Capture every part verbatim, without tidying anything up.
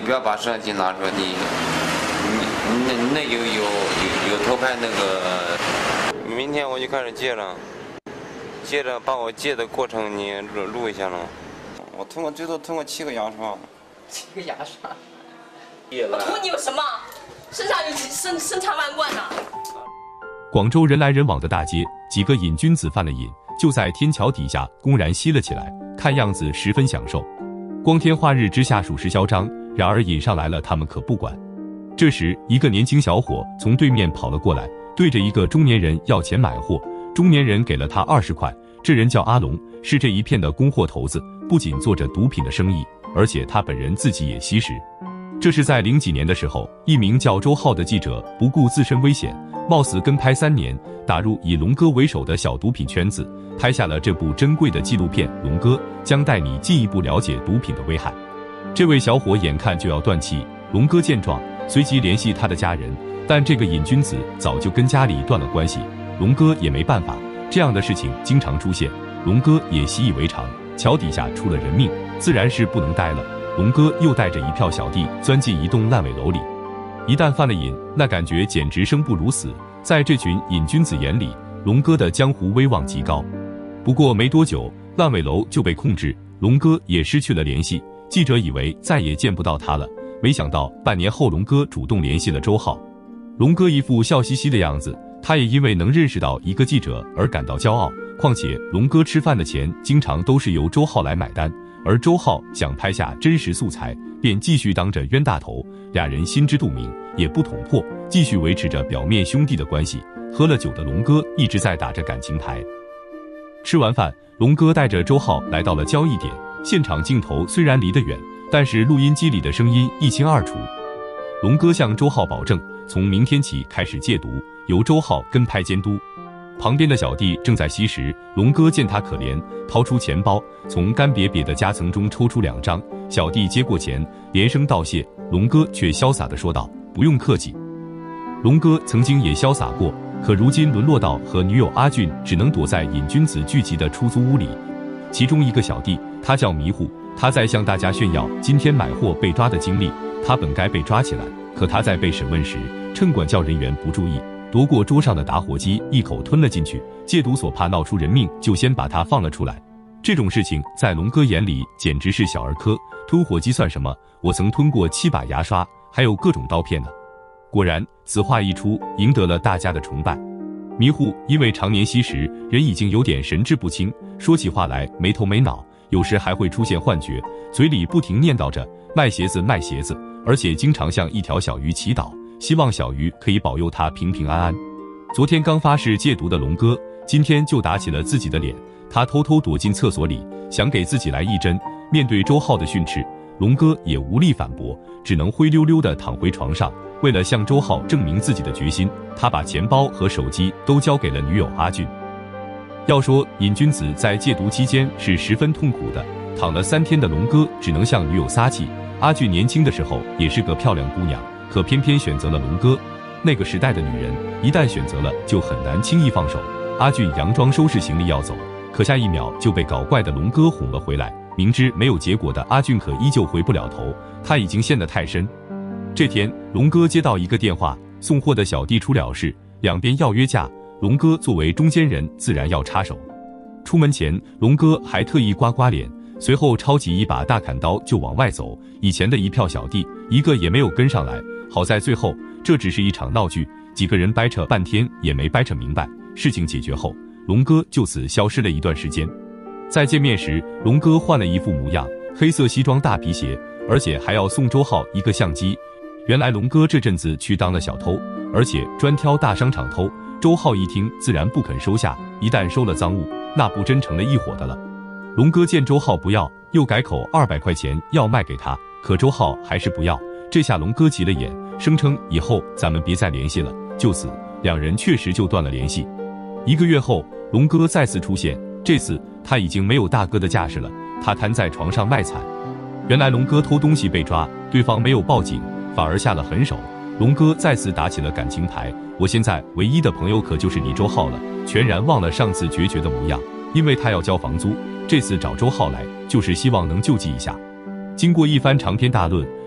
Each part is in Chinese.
不要把摄像机拿出来，你你那那有有有有偷拍那个。明天我就开始戒了，戒着把我戒的过程你录录一下了。我通过最多通过七个牙刷。 七个牙刷。 我图你有什么？身上你身身缠万贯呢。 广州人来人往的大街，几个瘾君子犯了瘾，就在天桥底下公然吸了起来，看样子十分享受。光天化日之下，属实嚣张。然而瘾上来了，他们可不管。这时，一个年轻小伙从对面跑了过来，对着一个中年人要钱买货。中年人给了他二十块。这人叫阿龙，是这一片的供货头子，不仅做着毒品的生意，而且他本人自己也吸食。这是在零几年的时候，一名叫周浩的记者不顾自身危险，冒死跟拍三年，打入以龙哥为首的小毒品圈子，拍下了这部珍贵的纪录片《龙哥》，将带你进一步了解毒品的危害。这位小伙眼看就要断气，龙哥见状，随即联系他的家人，但这个瘾君子早就跟家里断了关系，龙哥也没办法，这样的事情经常出现，龙哥也习以为常。桥底下出了人命，自然是不能待了。龙哥又带着一票小弟钻进一栋烂尾楼里，一旦犯了瘾，那感觉简直生不如死。在这群瘾君子眼里，龙哥的江湖威望极高。不过没多久，烂尾楼就被控制，龙哥也失去了联系。记者以为再也见不到他了，没想到半年后，龙哥主动联系了周浩。龙哥一副笑嘻嘻的样子，他也因为能认识到一个记者而感到骄傲。况且龙哥吃饭的钱经常都是由周浩来买单，而周浩想拍下真实素材，便继续当着冤大头。俩人心知肚明，也不捅破，继续维持着表面兄弟的关系。喝了酒的龙哥一直在打着感情牌。吃完饭，龙哥带着周浩来到了交易点，现场镜头虽然离得远，但是录音机里的声音一清二楚。龙哥向周浩保证，从明天起开始戒毒，由周浩跟拍监督。旁边的小弟正在吸食，龙哥见他可怜，掏出钱包，从干瘪瘪的夹层中抽出两张。小弟接过钱，连声道谢，龙哥却潇洒地说道：“不用客气。”龙哥曾经也潇洒过，可如今沦落到和女友阿俊只能躲在瘾君子聚集的出租屋里。其中一个小弟，他叫迷糊，他在向大家炫耀今天买货被抓的经历。他本该被抓起来，可他在被审问时，趁管教人员不注意，夺过桌上的打火机，一口吞了进去。戒毒所怕闹出人命，就先把他放了出来。这种事情在龙哥眼里简直是小儿科，吞火机算什么？我曾吞过七把牙刷，还有各种刀片呢。果然，此话一出，赢得了大家的崇拜。迷糊因为常年吸食，人已经有点神志不清，说起话来没头没脑，有时还会出现幻觉，嘴里不停念叨着卖鞋子卖鞋子，而且经常向一条小鱼祈祷，希望小鱼可以保佑他平平安安。昨天刚发誓戒毒的龙哥，今天就打起了自己的脸。他偷偷躲进厕所里，想给自己来一针。面对周浩的训斥，龙哥也无力反驳，只能灰溜溜地躺回床上。为了向周浩证明自己的决心，他把钱包和手机都交给了女友阿俊。要说瘾君子在戒毒期间是十分痛苦的，躺了三天的龙哥只能向女友撒气。阿俊年轻的时候也是个漂亮姑娘，可偏偏选择了龙哥。那个时代的女人一旦选择了，就很难轻易放手。阿俊佯装收拾行李要走，可下一秒就被搞怪的龙哥哄了回来。明知没有结果的阿俊可依旧回不了头，他已经陷得太深。这天，龙哥接到一个电话，送货的小弟出了事，两边要约架，龙哥作为中间人自然要插手。出门前，龙哥还特意刮刮脸，随后抄起一把大砍刀就往外走。以前的一票小弟一个也没有跟上来，好在最后这只是一场闹剧，几个人掰扯半天也没掰扯明白。事情解决后，龙哥就此消失了一段时间。再见面时，龙哥换了一副模样，黑色西装大皮鞋，而且还要送周浩一个相机。原来龙哥这阵子去当了小偷，而且专挑大商场偷。周浩一听自然不肯收下，一旦收了赃物，那不真成了一伙的了。龙哥见周浩不要，又改口二百块钱要卖给他，可周浩还是不要。这下龙哥急了眼，声称以后咱们别再联系了。就此，两人确实就断了联系。一个月后，龙哥再次出现，这次他已经没有大哥的架势了，他瘫在床上卖惨。原来龙哥偷东西被抓，对方没有报警，反而下了狠手。龙哥再次打起了感情牌，我现在唯一的朋友可就是你周浩了，全然忘了上次决绝的模样。因为他要交房租，这次找周浩来就是希望能救济一下。经过一番长篇大论，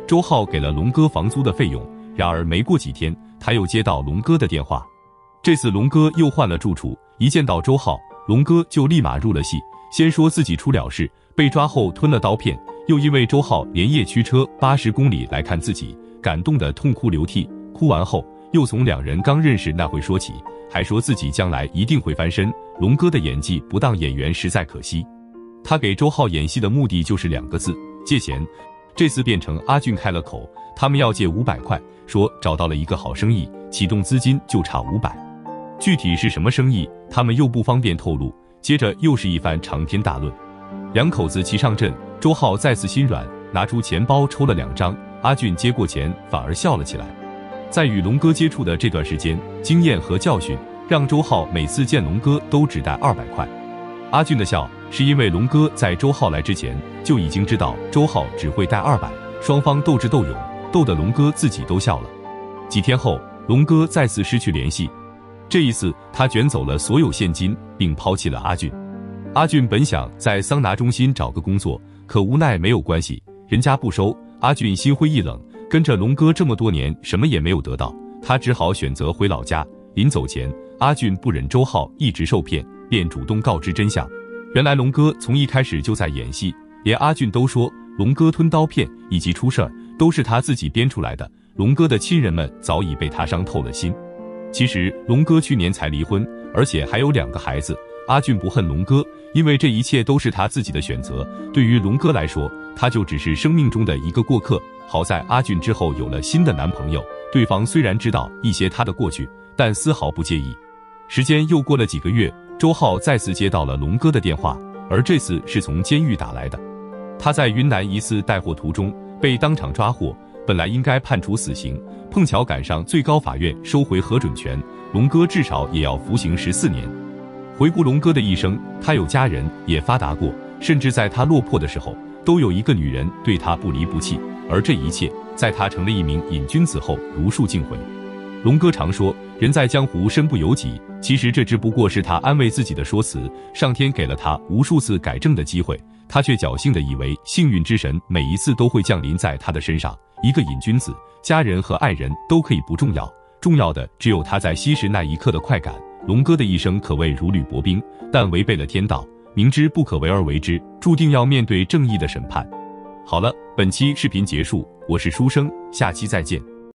周浩给了龙哥房租的费用。然而没过几天，他又接到龙哥的电话。这次龙哥又换了住处，一见到周浩，龙哥就立马入了戏。先说自己出了事，被抓后吞了刀片，又因为周浩连夜驱车八十公里来看自己，感动得痛哭流涕。哭完后，又从两人刚认识那会说起，还说自己将来一定会翻身。龙哥的演技不当演员实在可惜。他给周浩演戏的目的就是两个字：借钱。这次变成阿俊开了口，他们要借五百块，说找到了一个好生意，启动资金就差五百。具体是什么生意，他们又不方便透露。接着又是一番长篇大论。两口子齐上阵，周浩再次心软，拿出钱包抽了两张。阿俊接过钱，反而笑了起来。在与龙哥接触的这段时间，经验和教训让周浩每次见龙哥都只带二百块。阿俊的笑是因为龙哥在周浩来之前就已经知道周浩只会带二百，双方斗智斗勇，斗得龙哥自己都笑了。几天后，龙哥再次失去联系。这一次，他卷走了所有现金，并抛弃了阿俊。阿俊本想在桑拿中心找个工作，可无奈没有关系，人家不收。阿俊心灰意冷，跟着龙哥这么多年，什么也没有得到，他只好选择回老家。临走前，阿俊不忍周浩一直受骗，便主动告知真相。原来龙哥从一开始就在演戏，连阿俊都说龙哥吞刀片以及出事儿都是他自己编出来的。龙哥的亲人们早已被他伤透了心。其实龙哥去年才离婚，而且还有两个孩子。阿俊不恨龙哥，因为这一切都是他自己的选择。对于龙哥来说，他就只是生命中的一个过客。好在阿俊之后有了新的男朋友，对方虽然知道一些他的过去，但丝毫不介意。时间又过了几个月，周浩再次接到了龙哥的电话，而这次是从监狱打来的。他在云南一次带货途中被当场抓获，本来应该判处死刑，碰巧赶上最高法院收回核准权，龙哥至少也要服刑十四年。回顾龙哥的一生，他有家人，也发达过，甚至在他落魄的时候，都有一个女人对他不离不弃，而这一切，在他成了一名瘾君子后如数尽毁。龙哥常说，人在江湖身不由己，其实这只不过是他安慰自己的说辞，上天给了他无数次改正的机会，他却侥幸地以为幸运之神每一次都会降临在他的身上。一个瘾君子，家人和爱人都可以不重要，重要的只有他在吸食那一刻的快感。龙哥的一生可谓如履薄冰，但违背了天道，明知不可为而为之，注定要面对正义的审判。好了，本期视频结束，我是书生，下期再见。